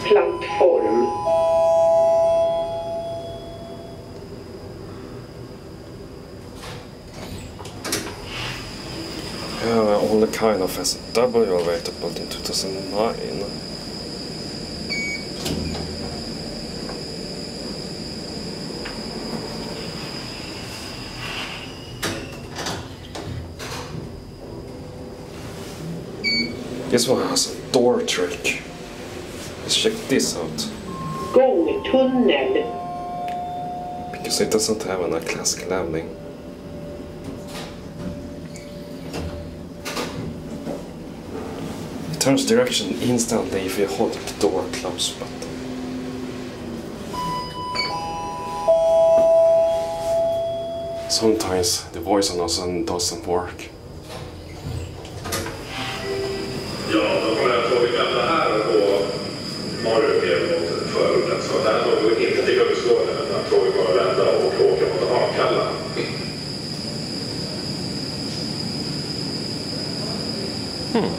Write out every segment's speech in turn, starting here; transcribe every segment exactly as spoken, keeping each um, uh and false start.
Plattform. Yeah, only kind of S W elevator built in two thousand nine. This one has a door trick. Let's check this out. Gångtunnel. Because it doesn't have a classic landing. It turns direction instantly if you hold the door close button. Sometimes the voice announcement doesn't work. Ja, då kommer jag att vi gamla här på Mario mot förorten. Så där då vi inte till Kungsgården utan tror vi bara vända och åka mot Akalla. Hmm.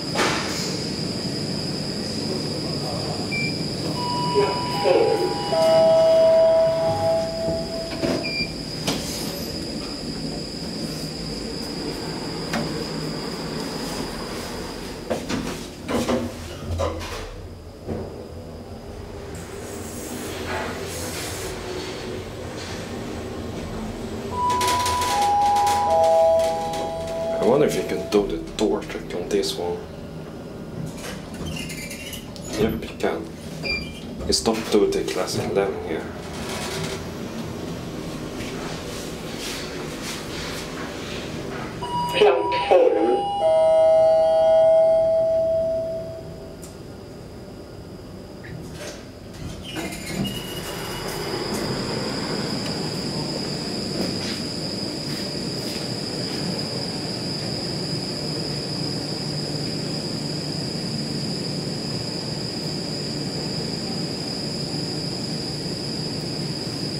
I wonder if you can do the door trick on this one. Yep, you can. You stop doing the classic landing here. Plattform.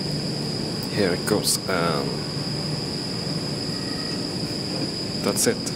Here it goes, and that's it.